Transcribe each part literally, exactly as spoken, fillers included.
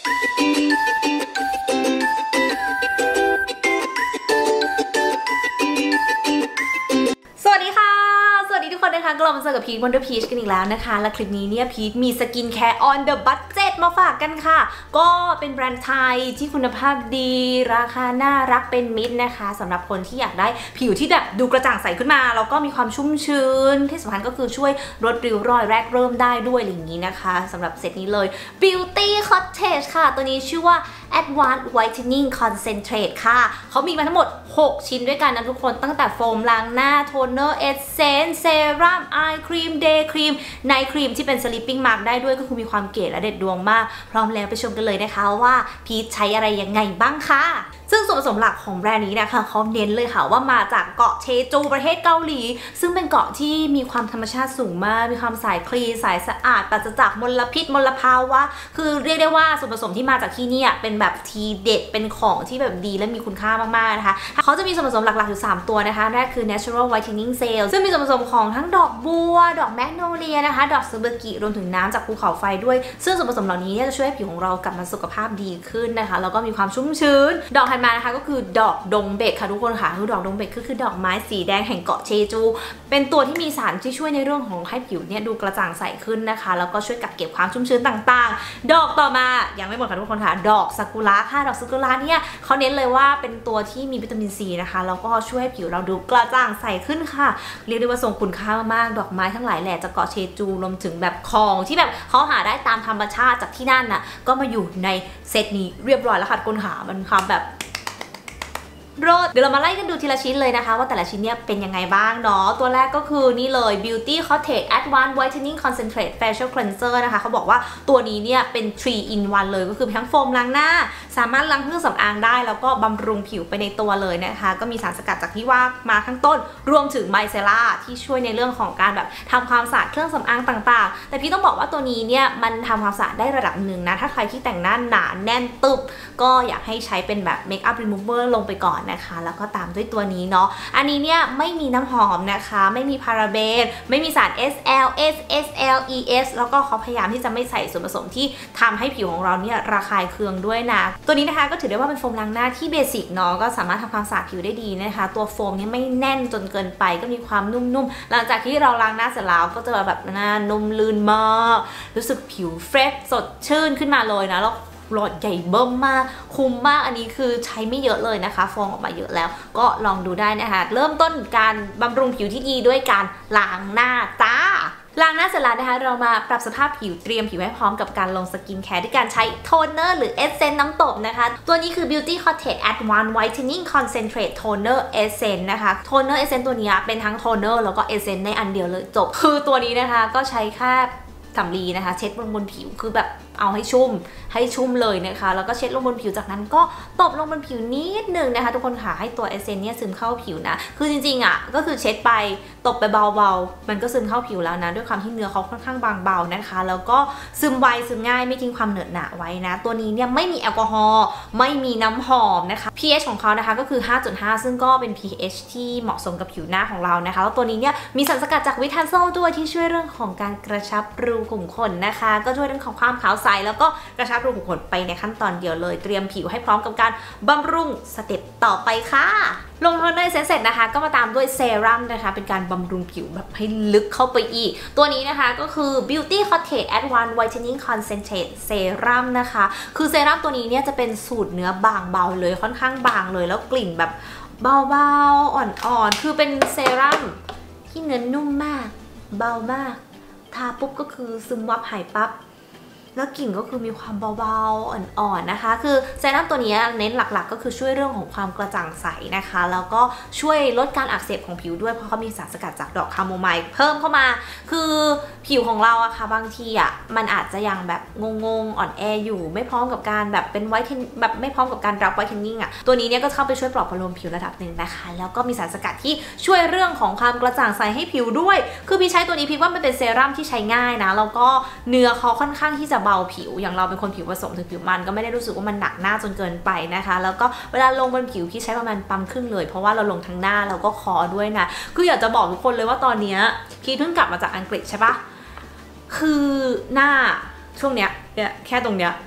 สวัสดีค่ะสวัสดีทุกคนนะคะกลับมาเจอกับพีท Wonder Peach กันอีกแล้วนะคะและคลิปนี้เนี่ยพีทมีสกินแคร์ on the budget มาฝากกันค่ะก็เป็นแบรนด์ไทยที่คุณภาพดีราคาน่ารักเป็นมิตรนะคะสำหรับคนที่อยากได้ผิวที่แบบดูกระจ่างใสขึ้นมาแล้วก็มีความชุ่มชื้นที่สำคัญก็คือช่วยลดริ้วรอยแรกเริ่มได้ด้วยอย่างนี้นะคะสำหรับเซตนี้เลย Beauty Cottage ค่ะตัวนี้ชื่อว่า Advanced Whitening Concentrate ค่ะเขามีมาทั้งหมดหกชิ้นด้วยกันนะทุกคนตั้งแต่โฟมล้างหน้าโทนเนอร์เอสเซนส์เซรั่มไอครีมเดย์ครีมไนท์ครีมที่เป็น sleeping mask ได้ด้วยก็คือมีความเก๋และเด็ดดวงมากพร้อมแล้วไปชมกันเลยนะคะว่าพีชใช้อะไรยังไงบ้างค่ะซึ่งส่วนผสมหลักของแบรนด์นี้นะคะเขาเน้นเลยค่ะว่ามาจากเกาะเชจูประเทศเกาหลีซึ่งเป็นเกาะที่มีความธรรมชาติสูงมากมีความใสคลีนใสสะอาดปราศจากมลพิษมลภาวะคือเรียกได้ว่าส่วนผสมที่มาจากที่นี่เป็นแบบทีเด็ดเป็นของที่แบบดีและมีคุณค่ามากๆนะคะเขาจะมีส่วนผสมหลักๆอยู่สามตัวนะคะแรกคือ natural whitening cell ซึ่งมีส่วนผสมของทั้งดอกบัวดอกแมกโนเลียนะคะดอกซูเบอร์กิรวมถึงน้ำจากภูเขาไฟด้วยซึ่งส่วนผสมเหล่านี้จะช่วยให้ผิวของเรากลับมาสุขภาพดีขึ้นนะคะแล้วก็มีความชุ่มชื้นดอกถัดมานะคะก็คือดอกดงเบ็ดค่ะทุกคนค่ะคือดอกดงเบ็ดก็คือดอกไม้สีแดงแห่งเกาะเชจูเป็นตัวที่มีสารที่ช่วยในเรื่องของให้ผิวเนี่ยดูกระจ่างใสขึ้นนะคะแล้วก็ช่วยกักเก็บความชุ่มชื้นต่างๆดอกต่อมายังไม่หมดค่ะทุกคนค่ะดอกซากุระค่ะดอกซากุระเนี่ยเขาเน้นเลยว่าเป็นตัวที่มีวิตามินซีนะคะแล้วก็ช่วยให้ผิวเราดูกระจ่างใสขึ้นค่ะเรียกได้ว่าทรงคุณค่ามากๆดอกไม้ทั้งหลายแหล่จากเกาะเชจูรวมถึงแบบของที่แบบเขาหาได้ตามธรรมชาติจากที่นั่นน่ะก็มาอยู่ในเซตนี้เรียบร้อยแล้วค่ะคุณค่ะมันความแบบโรดเดี๋ยวเรามาไล่กันดูทีละชิ้นเลยนะคะว่าแต่ละชิ้นเนี่ยเป็นยังไงบ้างเนาะตัวแรกก็คือนี่เลย Beauty Cottage Advanced Whitening Concentrate Facial Cleanser นะคะเขาบอกว่าตัวนี้เนี่ยเป็น three in one เลยก็คือทั้งโฟมล้างหน้าสามารถล้างเครื่องสำอางได้แล้วก็บำรุงผิวไปในตัวเลยนะคะก็มีสารสกัดจากที่ว่ามาข้างต้นรวมถึงไมเซล่าที่ช่วยในเรื่องของการแบบทำความสะอาดเครื่องสำอางต่างๆแต่พี่ต้องบอกว่าตัวนี้เนี่ยมันทำความสะอาดได้ระดับหนึ่งนะถ้าใครที่แต่งหน้าหนาแน่นตึบก็อยากให้ใช้เป็นแบบเมคอัพรีมูเวอร์ลงไปก่อนนะคะแล้วก็ตามด้วยตัวนี้เนาะอันนี้เนี่ยไม่มีน้ำหอมนะคะไม่มีพาราเบนไม่มีสาร เอส แอล เอส เอส แอล อี เอส แล้วก็เขาพยายามที่จะไม่ใส่ส่วนผสมที่ทำให้ผิวของเราเนี่ยระคายเคืองด้วยนะตัวนี้นะคะก็ถือได้ว่าเป็นโฟมล้างหน้าที่เบสิกเนาะก็สามารถทำความสะอาดผิวได้ดีนะคะตัวโฟมเนี่ยไม่แน่นจนเกินไปก็มีความนุ่มๆหลังจากที่เราล้างหน้าเสร็จแล้วก็จะแบบหน้านุ่มลื่นมากรู้สึกผิวเฟรชสดชื่นขึ้นมาเลยนะแล้วหลอดใหญ่เบิ่มมากคุ้มมากอันนี้คือใช้ไม่เยอะเลยนะคะฟองออกมาเยอะแล้วก็ลองดูได้นะคะเริ่มต้นการบำรุงผิวที่ดีด้วยการล้างหน้าจ้าล้างหน้าเสร็จแล้วนะคะเรามาปรับสภาพผิวเตรียมผิวให้พร้อมกับการลงสกินแคร์ด้วยการใช้โทนเนอร์หรือเอสเซนต์น้ำตบนะคะตัวนี้คือ Beauty Cottage Advanced Whitening Concentrate Toner Essence นะคะโทนเนอร์เอสเซนต์ตัวนี้เป็นทั้งโทนเนอร์แล้วก็เอสเซนต์ในอันเดียวเลยจบคือตัวนี้นะคะก็ใช้แค่สำลีนะคะเช็ดบนบนผิวคือแบบเอาให้ชุ่มให้ชุ่มเลยนะคะแล้วก็เช็ดลงบนผิวจากนั้นก็ตบลงบนผิวนิดนึงนะคะทุกคนค่ะให้ตัวเอเซนเนี่ยซึมเข้าผิวนะคือจริงๆอ่ะก็คือเช็ดไปตบไปเบาๆมันก็ซึมเข้าผิวแล้วนะด้วยความที่เนื้อเขาค่อนข้างบางเบานะคะแล้วก็ซึมไวซึมง่ายไม่ทิ้งความเหนอะหนะไว้นะตัวนี้เนี่ยไม่มีแอลกอฮอล์ไม่มีน้ำหอมนะคะ pH ของเขานะคะก็คือ ห้าจุดห้า ซึ่งก็เป็น pH ที่เหมาะสมกับผิวหน้าของเรานะคะแล้วตัวนี้เนี่ยมีสารสกัดจากวิตาโซลด้วยที่ช่วยเรื่องของการกระชับรูขุมขนนะคะก็ช่วยเรื่องของความขาวใสแล้วก็กระชับรูขุมขนไปในขั้นตอนเดียวเลยเตรียมผิวให้พร้อมกับการบำรุงสเต็ปต่อไปค่ะลงโทนเนอร์เสร็จนะคะก็มาตามด้วยเซรั่มนะคะเป็นการบำรุงผิวแบบให้ลึกเข้าไปอีกตัวนี้นะคะก็คือ Beauty Cottage Advanced Whitening Concentrate Serum นะคะคือเซรั่มตัวนี้เนี่ยจะเป็นสูตรเนื้อบางเบาเลยค่อนข้างบางเลยแล้วกลิ่นแบบเบาๆอ่อนๆคือเป็นเซรั่มที่เนื้อนุ่มมากเบามากทาปุ๊บก็คือซึมวับหายปั๊บแล้วกลิ่นก็คือมีความเบาๆอ่อนๆนะคะคือเซรั่มตัวนี้เน้นหลักๆก็คือช่วยเรื่องของความกระจ่างใสนะคะแล้วก็ช่วยลดการอักเสบของผิวด้วยเพราะเขามีสารสกัดจากดอกคาโมไมล์เพิ่มเข้ามาคือผิวของเราอะค่ะบางทีอะมันอาจจะยังแบบงงๆอ่อนแออยู่ไม่พร้อมกับการแบบเป็นไวท์แบบไม่พร้อมกับการรับไวท์เทนนิ่งอะตัวนี้เนี่ยก็เข้าไปช่วยปลอบประโลมผิวระดับหนึ่งนะคะแล้วก็มีสารสกัดที่ช่วยเรื่องของความกระจ่างใสให้ผิวด้วยคือพี่ใช้ตัวนี้พี่ว่ามันเป็นเซรั่มที่ใช้ง่ายนะแล้วก็เนื้อเขาค่อนข้างที่จะเบาผิวอย่างเราเป็นคนผิวผสมถึงผิวมันก็ไม่ได้รู้สึกว่ามันหนักหน้าจนเกินไปนะคะแล้วก็เวลาลงบนผิวพี่ใช้ประมาณปั๊มครึ่งเลยเพราะว่าเราลงทั้งหน้าแล้วก็คอด้วยนะคืออยากจะบอกทุกคนเลยว่าตอนนี้พี่เพิ่งกลับมาจากอังกฤษใช่ปะคือหน้าช่วงเนี้ยเนี่ยแค่ตรงเนี้ย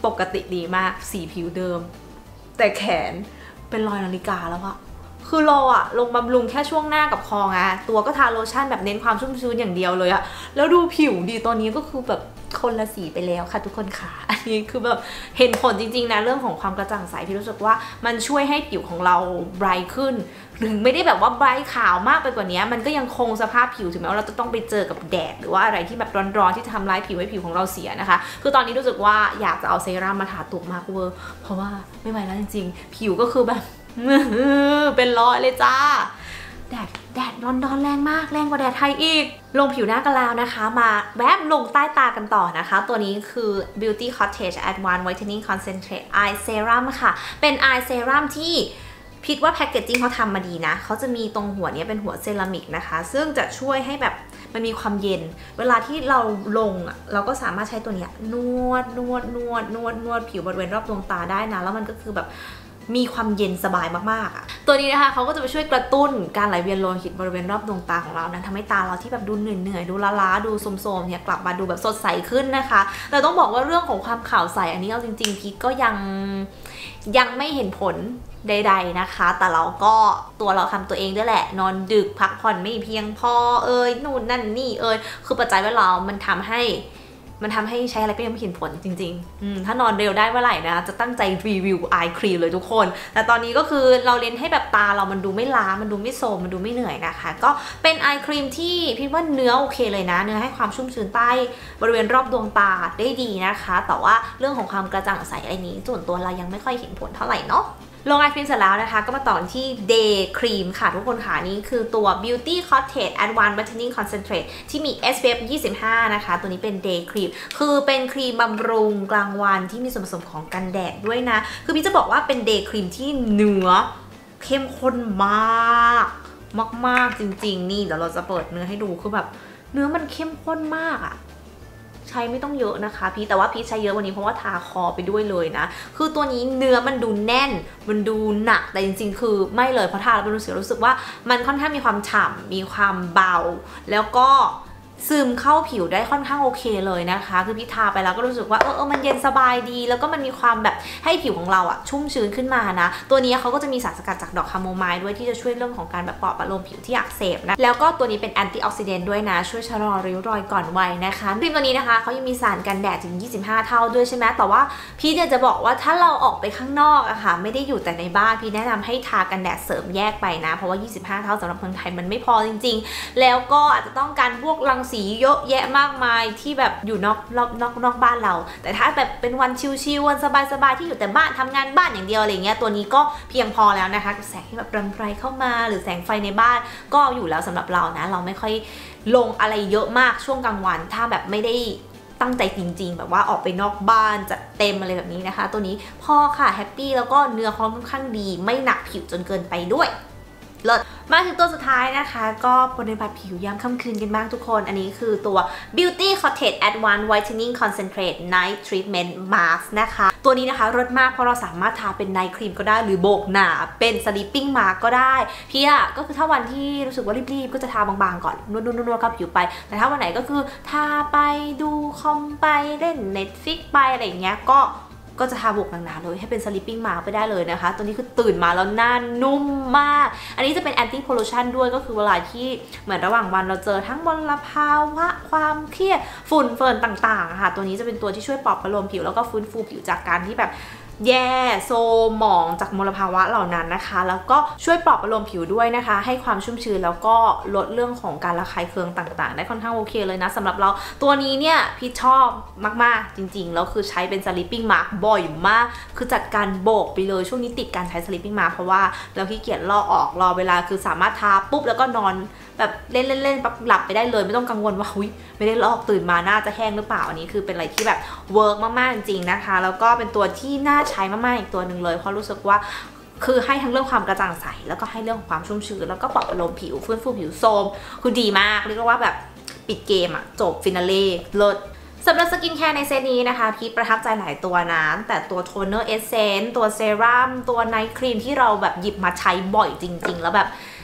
ปกติดีมากสีผิวเดิมแต่แขนเป็นรอยนาฬิกาแล้วอะคือเราอะลงบำรุงแค่ช่วงหน้ากับคอไงตัวก็ทาโลชั่นแบบเน้นความชุ่มชื้นอย่างเดียวเลยอะแล้วดูผิวดีตอนนี้ก็คือแบบคนละสีไปแล้วค่ะทุกคนค่ะอันนี้คือแบบเห็นผลจริงๆนะเรื่องของความกระจ่างใสพี่รู้สึกว่ามันช่วยให้ผิวของเราไบรท์ขึ้นหรือไม่ได้แบบว่าไบรท์ขาวมากไปกว่านี้มันก็ยังคงสภาพผิวถึงแม้ว่าเราจะต้องไปเจอกับแดดหรือว่าอะไรที่แบบร้อนๆที่ทำร้ายผิวให้ผิวของเราเสียนะคะคือตอนนี้รู้สึกว่าอยากจะเอาเซรั่มมาทาตัวมากเวอร์เพราะว่าไม่ไหวแล้วจริงๆผิวก็คือแบบเป็นรอยเลยจ้าแดดแดดร้อนๆแรงมากแรงกว่าแดดไทยอีกลงผิวหน้ากันแล้วนะคะมาแวบลงใต้ตากันต่อนะคะตัวนี้คือ Beauty Cottage Advanced Whitening Concentrate Eye Serum ค่ะเป็น Eye Serum ที่พิดว่าแพคเกจจิ้งเขาทำมาดีนะเขาจะมีตรงหัวนี้เป็นหัวเซรามิกนะคะซึ่งจะช่วยให้แบบมันมีความเย็นเวลาที่เราลงอ่ะเราก็สามารถใช้ตัวนี้นวดนวดนวดนวดนวดผิวบริเวณรอบดวงตาได้นะแล้วมันก็คือแบบมีความเย็นสบายมากๆอ่ะตัวนี้นะคะเขาก็จะไปช่วยกระตุ้นการไหลเวียนโลหิตบริเวณรอบดวงตาของเรานะทำให้ตาเราที่แบบดูเหนื่อยๆดูล้าๆดูโทรมๆเนี่ยกลับมาดูแบบสดใสขึ้นนะคะแต่ต้องบอกว่าเรื่องของความขาวใสอันนี้เอาจริงๆพีทก็ยังยังไม่เห็นผลใดๆนะคะแต่เราก็ตัวเราทำตัวเองด้วยแหละนอนดึกพักผ่อนไม่เพียงพอเอ่ยนู่นนั่นนี่เอ่ยคือปัจจัยแวดล้อมมันทำให้มันทำให้ใช้อะไรก็ยังไม่เห็นผลจริงๆถ้านอนเร็วได้เมื่อไหร่นะจะตั้งใจรีวิวไอครีมเลยทุกคนแต่ตอนนี้ก็คือเราเน้นให้แบบตาเรามันดูไม่ล้ามันดูไม่โทรมมันดูไม่เหนื่อยนะคะก็เป็นไอครีมที่พี่ว่าเนื้อโอเคเลยนะเนื้อให้ความชุ่มชื้นใต้บริเวณรอบดวงตาได้ดีนะคะแต่ว่าเรื่องของความกระจ่างใสอะไรนี้ส่วนตัวเรายังไม่ค่อยเห็นผลเท่าไหร่เนาะลงไอครีมเสร็จแล้วนะคะก็มาต่อที่ Day Cream ค่ะทุกคนค่ะนี่คือตัว Beauty Cottage Advanced Whitening Concentrate ที่มี เอส พี เอฟ ยี่สิบห้านะคะตัวนี้เป็น Day Cream คือเป็นครีมบำรุงกลางวันที่มีส่วนผสมของกันแดดด้วยนะคือพี่จะบอกว่าเป็น Day Cream ที่เนื้อเข้มข้นมากมากๆจริงๆนี่เดี๋ยวเราจะเปิดเนื้อให้ดูคือแบบเนื้อมันเข้มข้นมากอะใช้ไม่ต้องเยอะนะคะพี่แต่ว่าพี่ใช้เยอะวันนี้เพราะว่าทาคอไปด้วยเลยนะคือตัวนี้เนื้อมันดูแน่นมันดูหนักแต่จริงๆคือไม่เลยเพราะทาแล้วมันรู้สึกรู้สึกว่ามันค่อนข้างมีความฉ่ำมีความเบาแล้วก็ซึมเข้าผิวได้ค่อนข้างโอเคเลยนะคะคือพี่ทาไปแล้วก็รู้สึกว่าเออเออมันเย็นสบายดีแล้วก็มันมีความแบบให้ผิวของเราอะชุ่มชื้นขึ้นมานะตัวนี้เขาก็จะมีสารสกัดจากดอกคาโมไมล์ด้วยที่จะช่วยเรื่องของการแบบปลอบประโลมผิวที่อักเสบนะแล้วก็ตัวนี้เป็นแอนตี้ออกซิเดนต์ด้วยนะช่วยชะลอริ้วรอยก่อนวัยนะคะครีมตัวนี้นะคะเขายังมีสารกันแดดถึงยี่สิบห้าเท่าด้วยใช่ไหมแต่ว่าพี่เนี่ยจะบอกว่าถ้าเราออกไปข้างนอกอะค่ะไม่ได้อยู่แต่ในบ้านพี่แนะนำให้ทากันแดดเสริมแยกไปนะเพราะว่ายี่สิบห้าเท่าสำหรับเมืองไทยมันไม่พอจริงๆแล้วก็อาจจะต้องการพวกรังสีเยอะแยะมากมายที่แบบอยู่นอกนอกนอกนอกบ้านเราแต่ถ้าแบบเป็นวันชิลๆวันสบายๆที่อยู่แต่บ้านทำงานบ้านอย่างเดียวอะไรเงี้ยตัวนี้ก็เพียงพอแล้วนะคะแสงที่แบบรำไรเข้ามาหรือแสงไฟในบ้านก็อยู่แล้วสำหรับเรานะเราไม่ค่อยลงอะไรเยอะมากช่วงกลางวันถ้าแบบไม่ได้ตั้งใจจริงๆแบบว่าออกไปนอกบ้านจะเต็มอะไรแบบนี้นะคะตัวนี้พอค่ะแฮปปี้แล้วก็เนื้อค่อนข้างดีไม่หนักผิวจนเกินไปด้วยเลิศมาถึงตัวสุดท้ายนะคะก็ปฏิบัติผิวยามค่ำคืนกันบ้างทุกคนอันนี้คือตัว Beauty Cottage Advanced Whitening Concentrate Night Treatment Mask นะคะตัวนี้นะคะรสมากเพราะเราสามารถทาเป็นไนท์ครีมก็ได้หรือโบกหนาเป็น Sleeping Mask ก็ได้พี่อะก็คือถ้าวันที่รู้สึกว่ารีบๆก็จะทาบางๆก่อนนวดๆๆกับผิวไปแต่ถ้าวันไหนก็คือทาไปดูคอมไปเล่น Netflix ไปอะไรอย่างเงี้ยก็ก็จะทาบวกหนาๆเลยให้เป็น sleeping mask ไปได้เลยนะคะตัวนี้คือตื่นมาแล้วหน้านุ่มมากอันนี้จะเป็น anti pollution ด้วยก็คือเวลาที่เหมือนระหว่างวันเราเจอทั้งมลภาวะความเครียดฝุ่นเฟิร์นต่างๆค่ะตัวนี้จะเป็นตัวที่ช่วยปลอบประโลมผิวแล้วก็ฟื้นฟูผิวจากการที่แบบแย่โซหมองจากมลภาวะเหล่านั้นนะคะแล้วก็ช่วยปลอบประโลมผิวด้วยนะคะให้ความชุ่มชื้นแล้วก็ลดเรื่องของการระคายเคืองต่างๆได้ค่อนข้างโอเคเลยนะสำหรับเราตัวนี้เนี่ยพี่ชอบมากๆจริงๆแล้วคือใช้เป็น sleeping mask บ่อยมากคือจัดการโบกไปเลยช่วงนี้ติดการใช้ sleeping mask เพราะว่าเราขี้เกียจลอกออกรอเวลาคือสามารถทาปุ๊บแล้วก็นอนแบบเล่นเล่นๆปั๊บหลับไปได้เลยไม่ต้องกังวลว่าอุ๊ยไม่ได้ลอกตื่นมาหน้าจะแห้งหรือเปล่าอันนี้คือเป็นอะไรที่แบบเวิร์กมากๆจริงๆนะคะแล้วก็เป็นตัวที่น่าใช้มากๆอีกตัวหนึ่งเลยเพราะรู้สึกว่าคือให้ทั้งเรื่องความกระจ่างใสแล้วก็ให้เรื่องของความชุ่มชื้นแล้วก็ปลอบประโลมผิวฟื้นฟูผิวโทรมคือดีมากเรียกว่าแบบปิดเกมอะจบฟินาเล่เลิศสำหรับสกินแคร์ในเซตนี้นะคะพีทประทับใจหลายตัวนะแต่ตัวโทนเนอร์เอสเซนต์ตัวเซรั่มตัวไนท์ครีมที่เราแบบหยิบมาใช้บ่อยจริงๆแล้วแบบ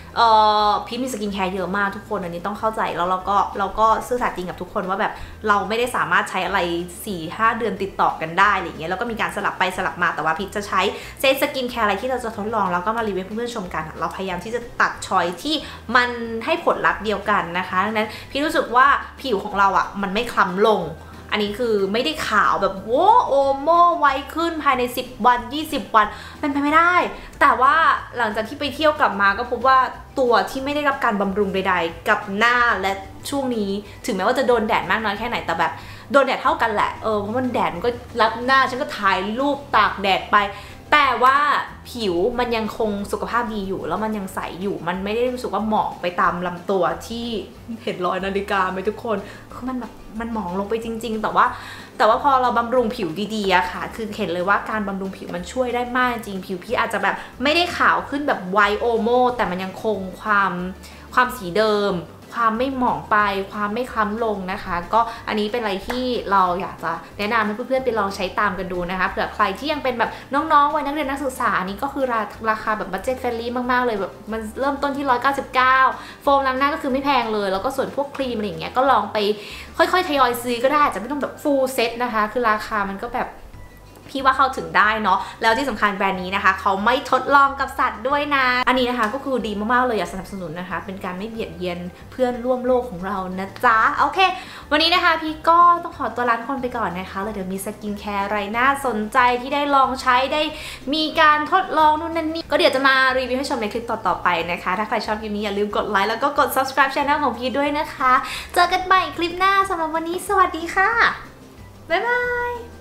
เออพีทมีสกินแคร์เยอะมากทุกคนอันนี้ต้องเข้าใจแล้วเราก็เราก็ซื่อสัตย์จริงกับทุกคนว่าแบบเราไม่ได้สามารถใช้อะไร สี่ห้า เดือนติดต่อกันได้อะไรเงี้ยแล้วก็มีการสลับไปสลับมาแต่ว่าพีทจะใช้เซตสกินแคร์อะไรที่เราจะทดลองแล้วก็มารีวิวให้เพื่อนๆชมกันเราพยายามที่จะตัดชอยที่มันให้ผลลัพธ์เดียวกันนะคะดังนั้นพีทรู้สึกว่าผิวของเราอ่ะมันไม่คล้ำลงอันนี้คือไม่ได้ขาวแบบโว้โอโมไวขึ้นภายในสิบวันยี่สิบวันเป็นไปไม่ได้แต่ว่าหลังจากที่ไปเที่ยวกลับมาก็พบว่าตัวที่ไม่ได้รับการบำรุงใดๆกับหน้าและช่วงนี้ถึงแม้ว่าจะโดนแดดมากน้อยแค่ไหนแต่แบบโดนแดดเท่ากันแหละเออเพราะมันแดดมันก็รับหน้าฉันก็ถ่ายรูปตากแดดไปแต่ว่าผิวมันยังคงสุขภาพดีอยู่แล้วมันยังใสอยู่มันไม่ได้รู้สึกว่าหมองไปตามลำตัวที่เห็นรอยนาฬิกาไหมทุกคนคือมันแบบมันหมองลงไปจริงๆแต่ว่าแต่ว่าพอเราบำรุงผิวดีๆอะค่ะคือเห็นเลยว่าการบำรุงผิวมันช่วยได้มากจริงผิวพี่อาจจะแบบไม่ได้ขาวขึ้นแบบไวโอโมแต่มันยังคงความความสีเดิมความไม่หมองไปความไม่คล้ำลงนะคะก็อันนี้เป็นอะไรที่เราอยากจะแนะนำให้เพื่อนๆไปลองใช้ตามกันดูนะคะเผื่อใครที่ยังเป็นแบบน้องๆวัยนักเรียนนักศึกษาอันนี้ก็คือราราคาแบบบัดเจ็ตเฟรนลี่มากๆเลยแบบมันเริ่มต้นที่หนึ่งร้อยเก้าสิบเก้าโฟมล้างหน้าก็คือไม่แพงเลยแล้วก็ส่วนพวกครีมอะไรอย่างเงี้ยก็ลองไปค่อยๆทยอยซื้อก็ได้จะไม่ต้องแบบฟูลเซ็ตนะคะคือราคามันก็แบบพี่ว่าเข้าถึงได้เนาะแล้วที่สำคัญแบรนด์นี้นะคะเขาไม่ทดลองกับสัตว์ด้วยนะอันนี้นะคะก็คือดีมากๆเลยอยากสนับสนุนนะคะเป็นการไม่เบียดเบียนเพื่อนร่วมโลกของเรานะจ๊ะโอเควันนี้นะคะพี่ก็ต้องขอตัวลาทุกคนไปก่อนนะคะแล้วเดี๋ยวมีสกินแคร์อะไรน่าสนใจที่ได้ลองใช้ได้มีการทดลองนู่นนั่นนี่ก็เดี๋ยวจะมารีวิวให้ชมในคลิปต่อๆไปนะคะถ้าใครชอบคลิปนี้อย่าลืมกดไลค์แล้วก็กด ซับสไครบ์ ช่องของพี่ด้วยนะคะเจอกันใหม่คลิปหน้าสำหรับวันนี้สวัสดีค่ะบ๊ายบาย